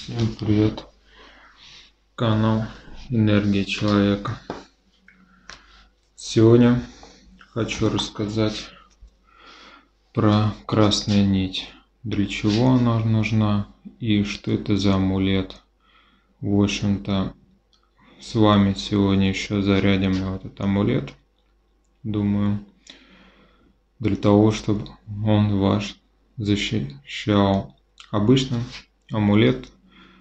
Всем привет! Канал Энергия Человека. Сегодня хочу рассказать про красную нить. Для чего она нужна и что это за амулет. В общем-то, с вами сегодня еще зарядим этот амулет. Думаю, для того, чтобы он вас защищал. Обычно амулет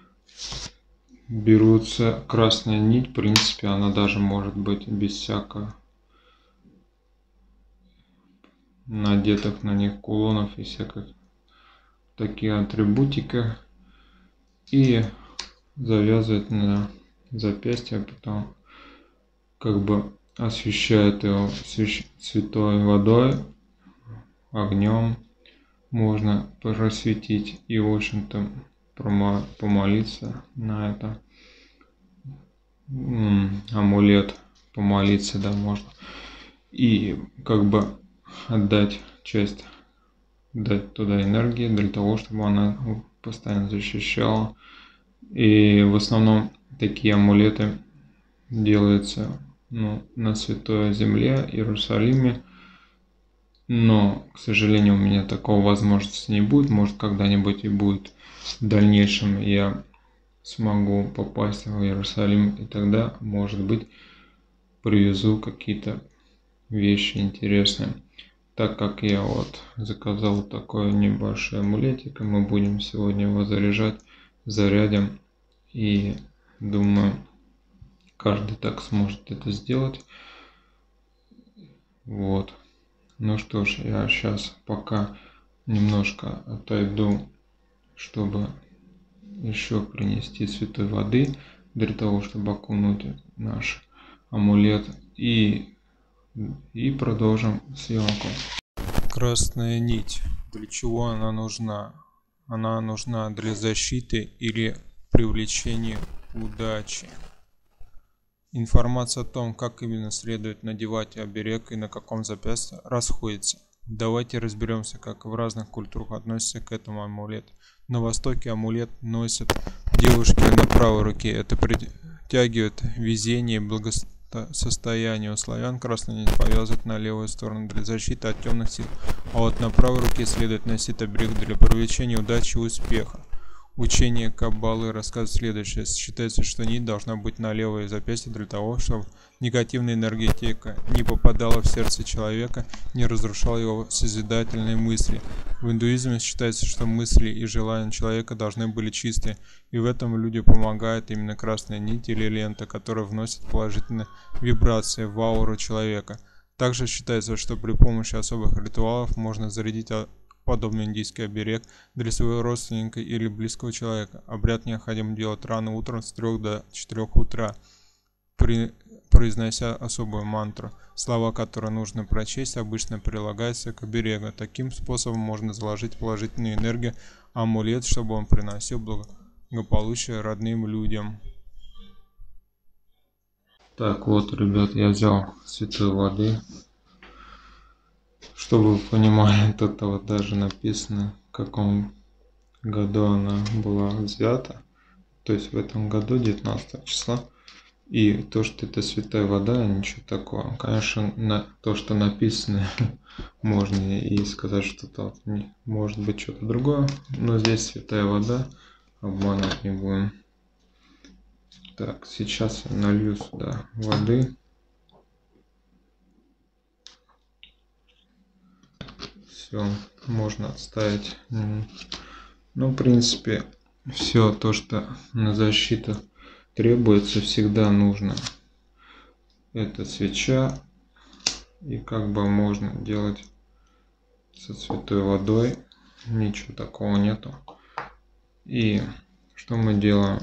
берутся красная нить, в принципе, она даже может быть без всякого надетых на них кулонов и всяких таких атрибутика, и завязывать на запястье, потом как бы освещает его святой водой, огнем можно просветить и, в общем-то, помолиться на это. Амулет, помолиться, да, можно. И как бы отдать часть, дать туда энергии для того, чтобы она постоянно защищала. И в основном такие амулеты делаются на Святой Земле, Иерусалиме. Но, к сожалению, у меня такого возможности не будет. Может, когда-нибудь и будет в дальнейшем я смогу попасть в Иерусалим, и тогда, может быть, привезу какие-то вещи интересные. Так как я вот заказал такой небольшой амулетик, и мы будем сегодня его заряжать, зарядим, и думаю, каждый так сможет это сделать. Вот. Ну что ж, я сейчас пока немножко отойду, чтобы еще принести святой воды, для того, чтобы окунуть наш амулет, и продолжим съемку. Красная нить. Для чего она нужна? Она нужна для защиты или привлечения удачи. Информация о том, как именно следует надевать оберег и на каком запястье, расходится. Давайте разберемся, как в разных культурах относятся к этому амулету. На Востоке амулет носят девушки на правой руке. Это притягивает везение и благосостояние. У славян красную нить повязывают на левую сторону для защиты от темных сил, а вот на правой руке следует носить оберег для привлечения удачи и успеха. Учение Каббалы рассказывает следующее. Считается, что нить должна быть на левое запястье для того, чтобы негативная энергетика не попадала в сердце человека, не разрушала его созидательные мысли. В индуизме считается, что мысли и желания человека должны быть чистые, и в этом люди помогает именно красная нить или лента, которая вносит положительные вибрации в ауру человека. Также считается, что при помощи особых ритуалов можно зарядить подобный индийский оберег для своего родственника или близкого человека. Обряд необходимо делать рано утром с 3 до 4 утра, произнося особую мантру. Слова, которые нужно прочесть, обычно прилагаются к оберегу. Таким способом можно заложить положительную энергию амулет, чтобы он приносил благополучие родным людям. Так вот, ребят, я взял святой воды. Чтобы вы понимали, тут вот даже написано, в каком году она была взята. То есть в этом году, 19 числа. И то, что это святая вода, ничего такого. Конечно, на то, что написано, можно и сказать, что это может быть что-то другое. Но здесь святая вода, обманывать не будем. Так, сейчас я налью сюда воды. Все, можно отставить. Ну, в принципе, все то, что на защиту требуется, всегда нужно. Это свеча, и как бы можно делать со святой водой, ничего такого нету. И что мы делаем?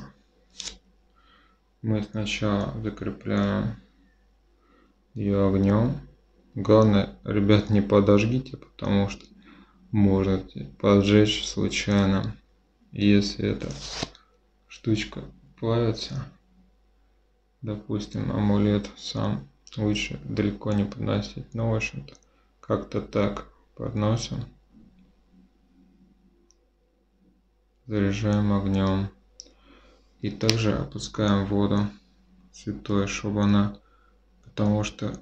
Мы сначала закрепляем ее огнем. Главное, ребят, не подожгите, потому что можете поджечь случайно. Если эта штучка плавится, допустим, амулет сам, лучше далеко не подносить. Но, в общем-то, как-то так подносим, заряжаем огнем. И также опускаем воду святой, чтобы она, потому что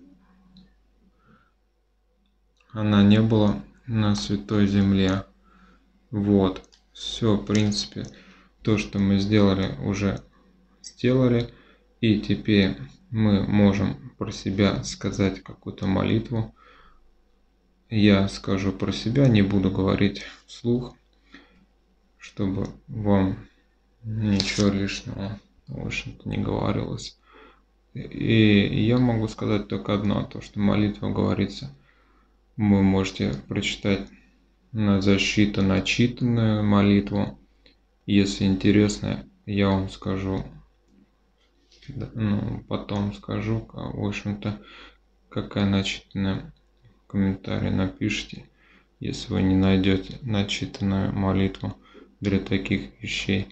она не была на святой земле. Вот, все, в принципе, то, что мы сделали, уже сделали. И теперь мы можем про себя сказать какую-то молитву. Я скажу про себя, не буду говорить вслух, чтобы вам ничего лишнего, в общем-то, не говорилось. И я могу сказать только одно, то, что молитва говорится. Вы можете прочитать на защиту начитанную молитву. Если интересно, я вам скажу, потом скажу, в общем-то, какая начитанная, в комментарии напишите, если вы не найдете начитанную молитву для таких вещей.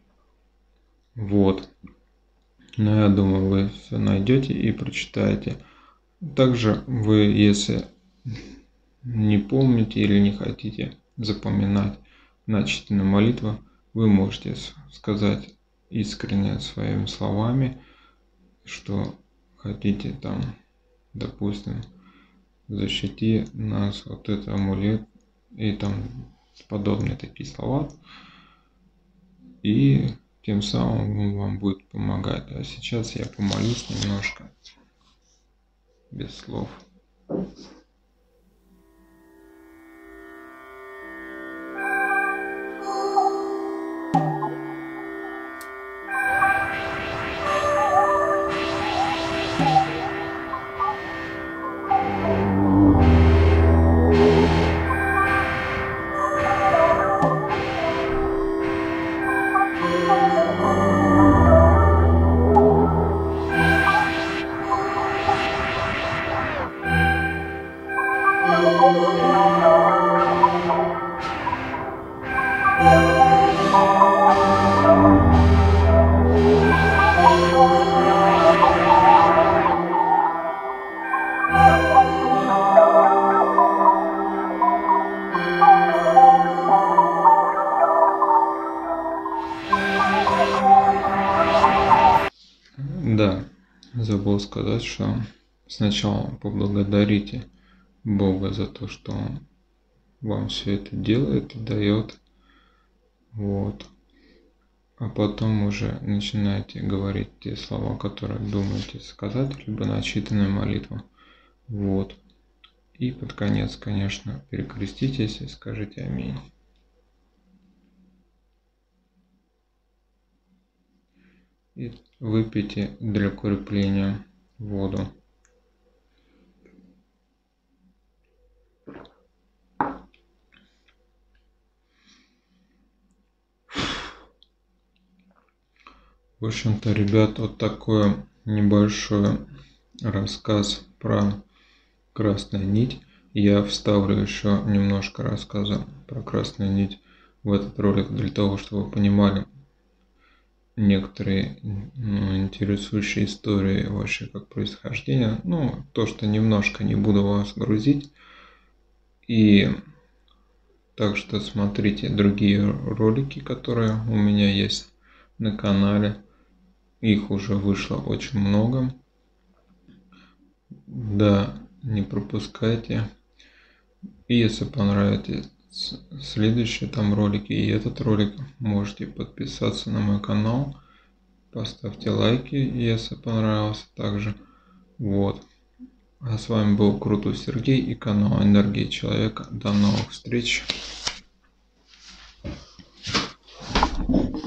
Вот. Но я думаю, вы все найдете и прочитаете. Также вы, если не помните или не хотите запоминать начитанную молитву, вы можете сказать искренне своими словами, что хотите там, допустим, защити нас вот этот амулет и там подобные такие слова. И тем самым он вам будет помогать. А сейчас я помолюсь немножко, без слов. Да, забыл сказать, что сначала поблагодарите Бога за то, что Он вам все это делает и дает. Вот. А потом уже начинаете говорить те слова, которые думаете сказать, либо начитанную молитву. Вот. И под конец, конечно, перекреститесь и скажите аминь. И выпейте для укрепления воду. В общем-то, ребят, вот такой небольшой рассказ про красную нить. Я вставлю еще немножко рассказа про красную нить в этот ролик для того, чтобы вы понимали некоторые интересующие истории вообще как происхождения. Ну, то, что немножко не буду вас грузить. И так что смотрите другие ролики, которые у меня есть на канале. Их уже вышло очень много. Да, не пропускайте. И если понравится следующие там ролики и этот ролик, можете подписаться на мой канал. Поставьте лайки, если понравился также. Вот. А с вами был Крутой Сергей и канал Энергия Человека. До новых встреч.